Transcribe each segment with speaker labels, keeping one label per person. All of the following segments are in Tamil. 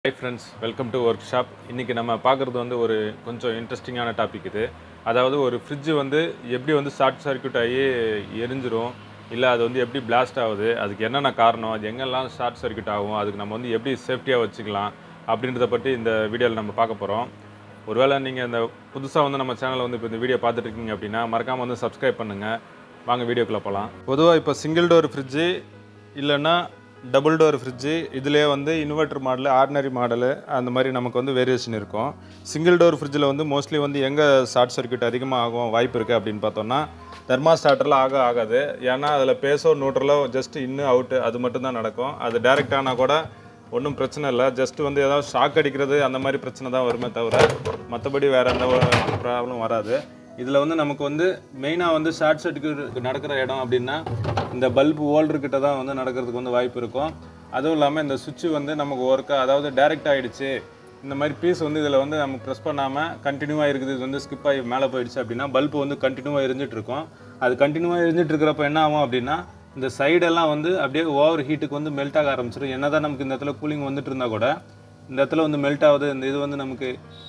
Speaker 1: Hi friends, welcome to workshop. இன்னைக்கு நம்ம பார்க்குறது வந்து ஒரு கொஞ்சம் இன்ட்ரெஸ்டிங்கான டாபிக் இது. அதாவது ஒரு ஃப்ரிட்ஜ் வந்து எப்படி வந்து ஷார்ட் சர்க்யூட் ஆகி எரிஞ்சிரும், இல்லை அது வந்து எப்படி பிளாஸ்ட் ஆகுது, அதுக்கு என்னென்ன காரணம், அது எங்கெல்லாம் ஷார்ட் சர்க்யூட் ஆகும், அதுக்கு நம்ம வந்து எப்படி சேஃப்டியாக வச்சுக்கலாம் அப்படின்றத பற்றி இந்த வீடியோவில் நம்ம பார்க்க போகிறோம். ஒருவேளை நீங்கள் இந்த புதுசாக வந்து நம்ம சேனலை வந்து இப்போ இந்த வீடியோ பார்த்துட்டு இருக்கீங்க அப்படின்னா மறக்காமல் வந்து சப்ஸ்கிரைப் பண்ணுங்கள். வாங்க வீடியோக்குள்ளே போகலாம். பொதுவாக இப்போ சிங்கிள் டோர் ஃப்ரிட்ஜு இல்லைன்னா டபுள் டோர் ஃப்ரிட்ஜு இதிலே வந்து இன்வெர்டர் மாடலு, ஆர்டினரி மாடலு அந்த மாதிரி நமக்கு வந்து வேரியேஷன் இருக்கும். சிங்கிள் டோர் ஃப்ரிட்ஜில் வந்து மோஸ்ட்லி வந்து எங்கே ஷார்ட் சர்க்யூட் அதிகமாக ஆகும் வாய்ப்பு இருக்குது அப்படின்னு பார்த்தோம்னா தெர்மாஸ்டாட்டரில் ஆகாது. ஏன்னா அதில் பேஸோ நியூட்ரலோ ஜஸ்ட் இன்னு அவுட்டு அது மட்டும்தான் நடக்கும். அது டைரெக்ட் ஆனால் கூட ஒன்றும் பிரச்சனை இல்லை. ஜஸ்ட்டு வந்து ஏதாவது ஷாக் அடிக்கிறது அந்த மாதிரி பிரச்சனை தான் வருமே தவிர மற்றபடி வேறு எந்த ப்ராப்ளம் வராது. இதில் வந்து நமக்கு வந்து மெயினாக வந்து ஷார்ட் சர்க்யூட் நடக்கிற இடம் அப்படின்னா இந்த பல்பு ஹோல்டர்கிட்ட தான் வந்து நடக்கிறதுக்கு வந்து வாய்ப்பு இருக்கும். அதுவும் இல்லாமல் இந்த சுவிட்சு வந்து நமக்கு ஒர்க்காக அதாவது டைரெக்ட் ஆகிடுச்சு, இந்த மாதிரி பீஸ் வந்து இதில் வந்து நம்ம ப்ரெஸ் பண்ணாமல் கண்டினியூவாக இருக்குது, இது வந்து ஸ்கிப் ஆகி மேலே போயிடுச்சு அப்படின்னா பல்பு வந்து கண்டினியூவாக எரிஞ்சிட்ருக்கும். அது கண்டினியூவாக எரிஞ்சிட்டு இருக்கிறப்ப என்ன ஆகும் அப்படின்னா இந்த சைடெல்லாம் வந்து அப்படியே ஓவர் ஹீட்டுக்கு வந்து மெல்ட் ஆக ஆரம்பிச்சிடும். என்ன தான் நமக்கு இந்த இடத்துல கூலிங் வந்துட்டு இருந்தால் கூட இந்த இடத்துல வந்து மெல்ட் ஆகுது, இந்த இது வந்து நமக்கு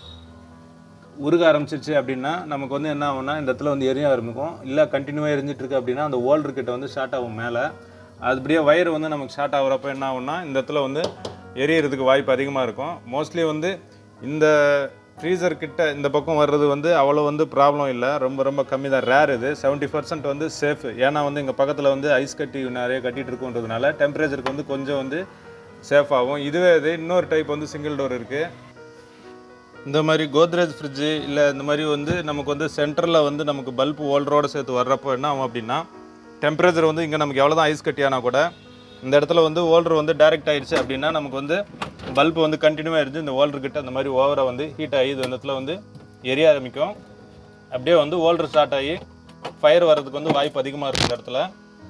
Speaker 1: உருக ஆரம்பிச்சிருச்சு அப்படின்னா நமக்கு வந்து என்ன ஆகும்னா இந்த இடத்துல வந்து எரிய ஆரம்பிக்கும். இல்லை கண்டினியூவாக எரிஞ்சிட்ருக்கு அப்படின்னா அந்த ஹோல்டர்கிட்ட வந்து ஷார்ட் ஆகும் மேலே. அதுபடியே வயர் வந்து நமக்கு ஷார்ட் ஆகிறப்ப என்ன ஆகும்னா இந்த இடத்துல வந்து எரியறதுக்கு வாய்ப்பு அதிகமாக இருக்கும். மோஸ்ட்லி வந்து இந்த ஃப்ரீசர் கிட்ட இந்த பக்கம் வர்றது வந்து அவ்வளோ வந்து ப்ராப்ளம் இல்லை, ரொம்ப ரொம்ப கம்மி தான், ரேர். இது 70% வந்து சேஃப். ஏன்னா வந்து எங்கள் பக்கத்தில் வந்து ஐஸ் கட்டி நிறைய கட்டிகிட்டு இருக்குன்றதுனால டெம்பரேச்சருக்கு வந்து கொஞ்சம் வந்து சேஃப் ஆகும். இதுவே இது இன்னொரு டைப் வந்து சிங்கிள் டோர் இருக்குது. இந்த மாதிரி கோத்ரேஜ் ஃப்ரிட்ஜு இல்லை இந்த மாதிரி வந்து நமக்கு வந்து சென்டரில் வந்து நமக்கு பல்பு ஹோல்டரோடு சேர்த்து வர்றப்போ என்ன ஆகும் அப்படின்னா டெம்பரேச்சர் வந்து இங்கே நமக்கு எவ்வளோ தான் ஐஸ் கட்டியானா கூட இந்த இடத்துல வந்து ஹோல்டர் வந்து டைரெக்ட் ஆகிடுச்சு அப்படின்னா நமக்கு வந்து பல்பு வந்து கண்டினியூவாக எரிஞ்சு இந்த ஹோல்டர்கிட்ட அந்த மாதிரி ஓவராக வந்து ஹீட் ஆகி இந்த இடத்துல வந்து எரிய ஆரம்பிக்கும். அப்படியே வந்து ஹோல்டர் ஸ்டார்ட் ஆகி ஃபயர் வர்றதுக்கு வந்து வாய்ப்பு அதிகமாக இருக்கும் இந்த இடத்துல.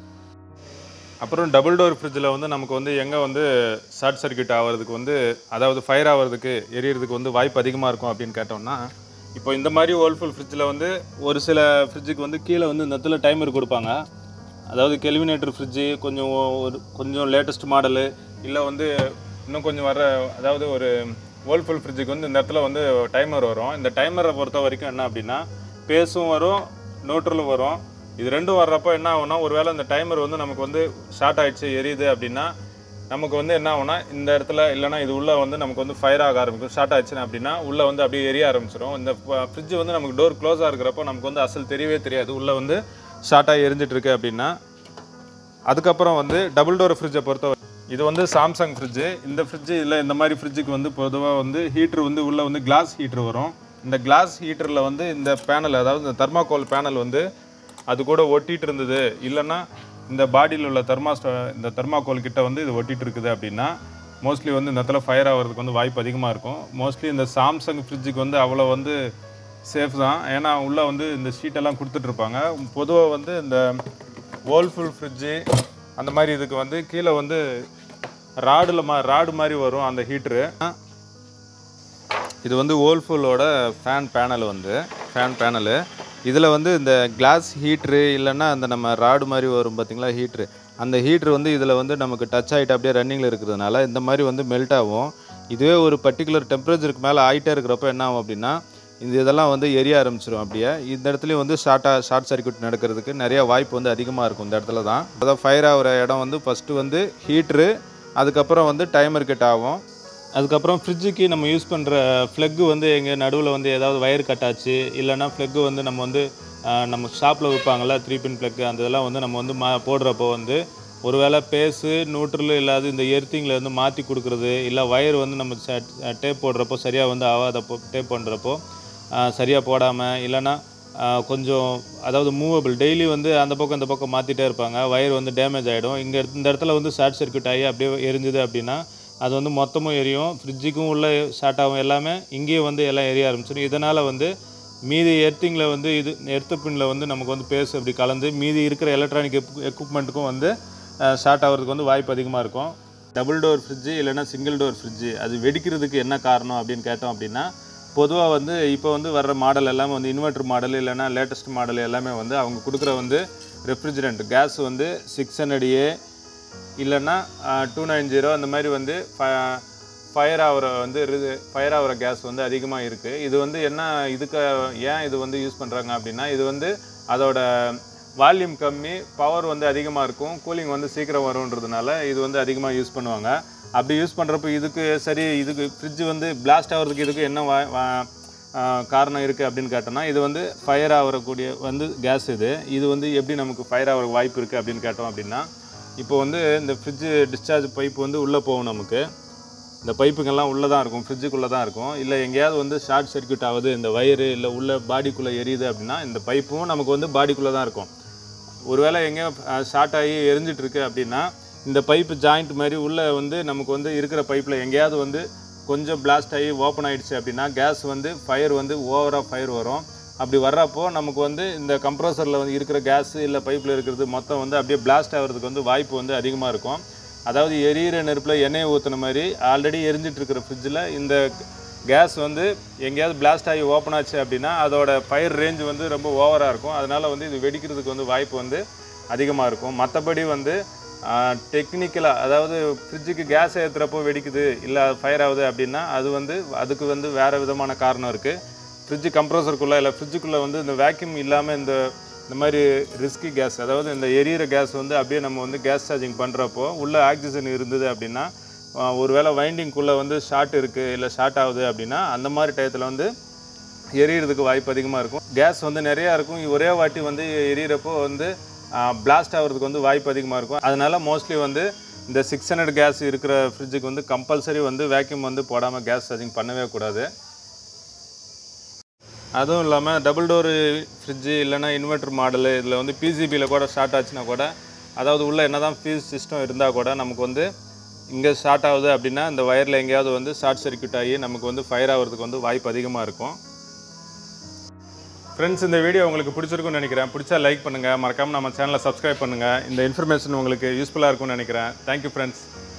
Speaker 1: அப்புறம் டபுள் டோர் ஃப்ரிட்ஜில் வந்து நமக்கு வந்து எங்கே வந்து ஷார்ட் சர்க்யூட் ஆகிறதுக்கு வந்து அதாவது ஃபயர் ஆகிறதுக்கு எரியறதுக்கு வந்து வாய்ப்பு அதிகமாக இருக்கும் அப்படின்னு கேட்டோம்னா இப்போ இந்த மாதிரி ஹோல்ஃபுல் ஃப்ரிட்ஜில் வந்து ஒரு சில ஃப்ரிட்ஜுக்கு வந்து கீழே வந்து இந்த இடத்துல டைமர் கொடுப்பாங்க. அதாவது கெல்வினேட்டர் ஃப்ரிட்ஜு கொஞ்சம் லேட்டஸ்ட் மாடலு இல்லை வந்து இன்னும் கொஞ்சம் வர அதாவது ஒரு ஹோல்ஃபுல் ஃப்ரிட்ஜுக்கு வந்து இந்த இடத்துல வந்து டைமர் வரும். இந்த டைமரை பொறுத்த வரைக்கும் என்ன அப்படின்னா பேஸும் வரும், நியூட்ரலும் வரும். இது ரெண்டும் வர்றப்போ என்ன ஆகும்னா ஒருவேளை இந்த டைமர் வந்து நமக்கு வந்து ஷார்ட் ஆகிடுச்சு எரியுது அப்படின்னா நமக்கு வந்து என்ன ஆகும்னா இந்த இடத்துல இல்லைனா இது உள்ளே வந்து நமக்கு வந்து ஃபயர் ஆக ஆரம்பிக்கும். ஷார்ட் ஆகிடுச்சுன்னா அப்படின்னா உள்ளே வந்து அப்படியே எரிய ஆரம்பிச்சிடும். இந்த ஃப்ரிட்ஜ் வந்து நமக்கு டோர் க்ளோஸாக இருக்கிறப்போ நமக்கு வந்து அசல் தெரியவே தெரியாது உள்ளே வந்து ஷார்ட்டாக எரிஞ்சிட்ருக்கு அப்படின்னா. அதுக்கப்புறம் வந்து டபுள் டோர் ஃப்ரிட்ஜை பொறுத்தவரை இது வந்து சாம்சங் ஃப்ரிட்ஜு. இந்த ஃப்ரிட்ஜு இல்லை இந்த மாதிரி ஃப்ரிட்ஜுக்கு வந்து பொதுவாக வந்து ஹீட்ரு வந்து உள்ளே வந்து கிளாஸ் ஹீட்ரு வரும். இந்த கிளாஸ் ஹீட்டரில் வந்து இந்த பேனல் அதாவது இந்த தெர்மாகோல் பேனல் வந்து அது கூட ஒட்டிகிட்டு இருந்தது, இல்லைன்னா இந்த பாடியில் உள்ள இந்த தெர்மாகோல் கிட்ட வந்து இது ஒட்டிகிட்டு இருக்குது அப்படின்னா மோஸ்ட்லி வந்து இந்த இடத்துல ஃபயர் ஆகிறதுக்கு வந்து வாய்ப்பு அதிகமாக இருக்கும். மோஸ்ட்லி இந்த சாம்சங் ஃப்ரிட்ஜுக்கு வந்து அவ்வளோ வந்து சேஃப் தான். ஏன்னா உள்ளே வந்து இந்த ஷீட்டெல்லாம் கொடுத்துட்ருப்பாங்க. பொதுவாக வந்து இந்த ஹோல்ஃபுல் ஃப்ரிட்ஜு அந்த மாதிரி இதுக்கு வந்து கீழே வந்து ராடு மாதிரி வரும் அந்த ஹீட்ரு. இது வந்து ஹோல்ஃபுல்லோட ஃபேன் பேனலு. இதில் வந்து இந்த கிளாஸ் ஹீட்ரு இல்லைன்னா அந்த நம்ம ராடு மாதிரி வரும் பார்த்திங்களா ஹீட்ரு, அந்த ஹீட்ரு வந்து இதில் வந்து நமக்கு டச் ஆகிட்டு அப்படியே ரன்னிங்கில் இருக்கிறதுனால இந்த மாதிரி வந்து மெல்ட் ஆகும். இதுவே ஒரு பர்டிகுலர் டெம்பரேச்சருக்கு மேலே ஆகிட்டே இருக்கிறப்ப என்ன ஆகும் அப்படின்னா இதெல்லாம் வந்து எரிய ஆரம்பிச்சிடும். அப்படியே இந்த இடத்துலையும் வந்து ஷார்ட் சர்க்யூட் நடக்கிறதுக்கு நிறைய வாய்ப்பு வந்து அதிகமாக இருக்கும். இந்த இடத்துல தான் அதாவது ஃபயர் ஆகிற இடம் வந்து ஃபஸ்ட்டு வந்து ஹீட்ரு, அதுக்கப்புறம் வந்து டைமர் கிட்ட ஆகும். அதுக்கப்புறம் ஃப்ரிட்ஜுக்கு நம்ம யூஸ் பண்ணுற ஃப்ளக்கு வந்து எங்கள் நடுவில் வந்து ஏதாவது வயர் கட்டாச்சு, இல்லைனா ஃப்ளக்கு வந்து நம்ம ஷாப்பில் விற்பாங்கள்ல 3 பின் ஃப்ளக்கு, அந்த இதெல்லாம் வந்து நம்ம வந்து போடுறப்போ வந்து ஒரு வேளை பேஸு நியூட்ரல் இல்லாது இந்த எர்த்திங்கில் வந்து மாற்றி கொடுக்குறது, இல்லை வயர் வந்து நம்ம டேப் போடுறப்போ சரியாக வந்து ஆகாதப்போ டேப் பண்ணுறப்போ சரியாக போடாமல், இல்லைனா கொஞ்சம் அதாவது மூவபிள் டெய்லி வந்து அந்த பக்கம் இந்த பக்கம் மாற்றிட்டே இருப்பாங்க, வயர் வந்து டேமேஜ் ஆகிடும். இந்த இடத்துல வந்து ஷார்ட் சர்க்யூட் ஆகி அப்படியே எரிஞ்சுது அப்படின்னா அது வந்து மொத்தமும் எரியும், ஃப்ரிட்ஜுக்கும் உள்ள ஷார்ட் ஆகும், எல்லாமே இங்கேயும் வந்து எல்லாம் எரிய ஆரம்பிச்சிடும். இதனால் வந்து மீதி எர்த்திங்கில் வந்து எர்த்து பின்னில் வந்து நமக்கு வந்து பேஸ் அப்படி கலந்து மீதி இருக்கிற எலக்ட்ரானிக் எக்யூப்மெண்ட்டுக்கும் வந்து ஷார்ட் ஆகிறதுக்கு வந்து வாய்ப்பு அதிகமாக இருக்கும். டபுள் டோர் ஃப்ரிட்ஜு இல்லைனா சிங்கிள் டோர் ஃப்ரிட்ஜு அது வெடிக்கிறதுக்கு என்ன காரணம் அப்படின்னு கேட்டோம் அப்படின்னா பொதுவாக வந்து இப்போ வந்து வர்ற மாடல் எல்லாமே வந்து இன்வெர்டர் மாடல் இல்லைனா லேட்டஸ்ட் மாடல் எல்லாமே வந்து அவங்க கொடுக்குற வந்து ரெஃப்ரிஜரண்ட் கேஸ் வந்து 600A இல்லைன்னா 290 அந்த மாதிரி வந்து ஃபயர் ஆகிற கேஸ் வந்து அதிகமாக இருக்குது. இது வந்து ஏன் இது வந்து யூஸ் பண்ணுறாங்க அப்படின்னா, இது வந்து அதோட வால்யூம் கம்மி, பவர் வந்து அதிகமாக இருக்கும், கூலிங் வந்து சீக்கிரம் வரும்ன்றதுனால இது வந்து அதிகமாக யூஸ் பண்ணுவாங்க. அப்படி யூஸ் பண்ணுறப்போ இதுக்கு ஃப்ரிட்ஜ் வந்து பிளாஸ்ட் ஆகிறதுக்கு இதுக்கு என்ன காரணம் இருக்குது அப்படின்னு கேட்டோம்னா, இது வந்து ஃபயர் ஆகக்கூடிய வந்து கேஸ் இது வந்து எப்படி நமக்கு ஃபயர் ஆகிற வாய்ப்பு இருக்குது அப்படின்னு கேட்டோம் அப்படின்னா, இப்போ வந்து இந்த ஃப்ரிட்ஜு டிஸ்சார்ஜ் பைப் வந்து உள்ளே போகும். நமக்கு இந்த பைப்புங்கெல்லாம் உள்ளே தான் இருக்கும், ஃப்ரிட்ஜுக்குள்ளே தான் இருக்கும். இல்லை எங்கேயாவது வந்து ஷார்ட் சர்க்யூட் ஆகுது, இந்த வயரு இல்லை உள்ள பாடிக்குள்ளே எரியுது அப்படின்னா, இந்த பைப்பும் நமக்கு வந்து பாடிக்குள்ளே தான் இருக்கும். ஒருவேளை எங்கேயோ ஷார்ட் ஆகி எரிஞ்சிட்ருக்கு அப்படின்னா, இந்த பைப்பு ஜாயிண்ட் மாதிரி உள்ளே வந்து நமக்கு வந்து இருக்கிற பைப்பில் எங்கேயாவது வந்து கொஞ்சம் பிளாஸ்ட் ஆகி ஓப்பன் ஆகிடுச்சு அப்படின்னா, கேஸ் வந்து ஃபயர் வந்து ஓவராக ஃபயர் வரும். அப்படி வர்றப்போ நமக்கு வந்து இந்த கம்ப்ரஸரில் வந்து இருக்கிற கேஸு இல்லை பைப்பில் இருக்கிறது மொத்தம் வந்து அப்படியே பிளாஸ்ட் ஆகிறதுக்கு வந்து வாய்ப்பு வந்து அதிகமாக இருக்கும். அதாவது எரியிற நெருப்பில் எண்ணெயை ஊற்றின மாதிரி ஆல்ரெடி எரிஞ்சிட்ருக்கிற ஃப்ரிட்ஜில் இந்த கேஸ் வந்து எங்கேயாவது பிளாஸ்ட் ஆகி ஓப்பன் ஆச்சு அப்படின்னா, அதோட ஃபயர் ரேஞ்ச் வந்து ரொம்ப ஓவராக இருக்கும். அதனால் வந்து இது வெடிக்கிறதுக்கு வந்து வாய்ப்பு வந்து அதிகமாக இருக்கும். மற்றபடி வந்து டெக்னிக்கலாக, அதாவது ஃப்ரிட்ஜுக்கு கேஸ் ஏற்றுறப்போ வெடிக்குது இல்லை ஃபயர் ஆகுது அப்படின்னா, அதுக்கு வந்து வேறு விதமான காரணம் இருக்குது. ஃப்ரிட்ஜு கம்ப்ரஸருக்குள்ளே இல்லை ஃப்ரிட்ஜுக்குள்ளே வந்து இந்த வேக்யூம் இல்லாமல் இந்த மாதிரி ரிஸ்கி கேஸ், அதாவது இந்த எரியிற கேஸ் வந்து அப்படியே நம்ம வந்து கேஸ் சார்ஜிங் பண்ணுறப்போ உள்ள ஆக்சிஜன் இருந்தது அப்படின்னா, ஒருவேளை வைண்டிங்குள்ளே வந்து ஷார்ட் இருக்குது இல்லை ஷார்ட் ஆகுது அப்படின்னா, அந்த மாதிரி டயத்தில் வந்து எரியிறதுக்கு வாய்ப்பு அதிகமாக இருக்கும். கேஸ் வந்து நிறையா இருக்கும், ஒரே வாட்டி வந்து எரியிறப்போ வந்து பிளாஸ்ட் ஆகிறதுக்கு வந்து வாய்ப்பு அதிகமாக இருக்கும். அதனால் மோஸ்ட்லி வந்து இந்த 600 கேஸ் இருக்கிற ஃப்ரிட்ஜுக்கு வந்து கம்பல்சரி வந்து வேக்யூம் வந்து போடாமல் கேஸ் சார்ஜிங் பண்ணவே கூடாது. அதுவும் இல்லாமல் டபுள் டோரு ஃப்ரிட்ஜு இல்லைனா இன்வெர்டர் மாடலு இதில் வந்து பிசிபியில் கூட ஷார்ட் ஆச்சுன்னா கூட, அதாவது உள்ளே என்ன தான் ஃபியூஸ் சிஸ்டம் இருந்தால் கூட நமக்கு வந்து இங்கே ஷார்ட் ஆகுது அப்படின்னா, இந்த வயரில் எங்கேயாவது வந்து ஷார்ட் சர்க்யூட் ஆகி நமக்கு வந்து ஃபயர் ஆகிறதுக்கு வந்து வாய்ப்பு அதிகமாக இருக்கும். ஃப்ரெண்ட்ஸ், இந்த வீடியோ உங்களுக்கு பிடிச்சிருக்குன்னு நினைக்கிறேன். பிடிச்சா லைக் பண்ணுங்கள், மறக்காமல் நம்ம சேனலை சப்ஸ்கிரைப் பண்ணுங்கள். இந்த இன்ஃபர்மேஷன் உங்களுக்கு யூஸ்ஃபுல்லாக இருக்கும்னு நினைக்கிறேன். Thank you friends.